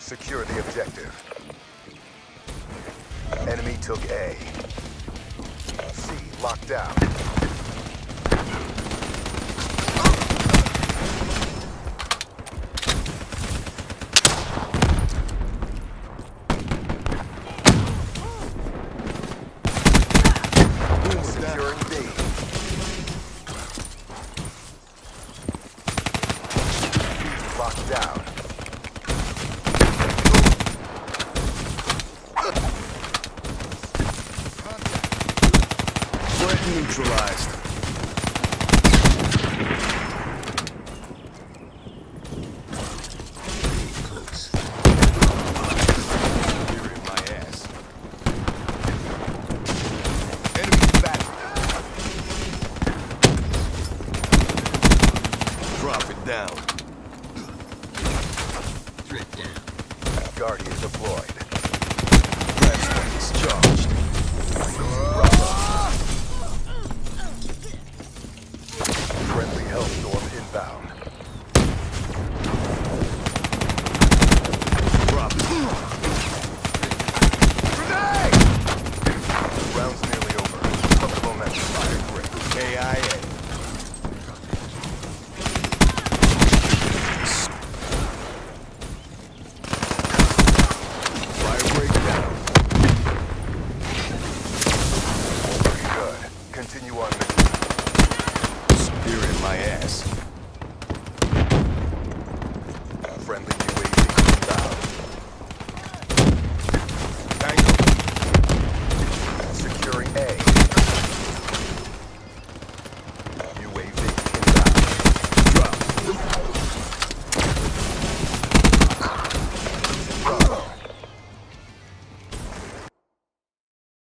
Secure the objective. Enemy took A. C locked down. Securing B. B locked down. Threat neutralized. You're in my ass. Enemy back. Drop it down. Drip down. Guardian deployed. Flashbang is charged. Friendly Hellstorm inbound. Drop it. Grenade! Round's nearly over. Up the momentum. Fire break. KIA. Fire break down. Pretty good. Continue on mission. You're in my ass.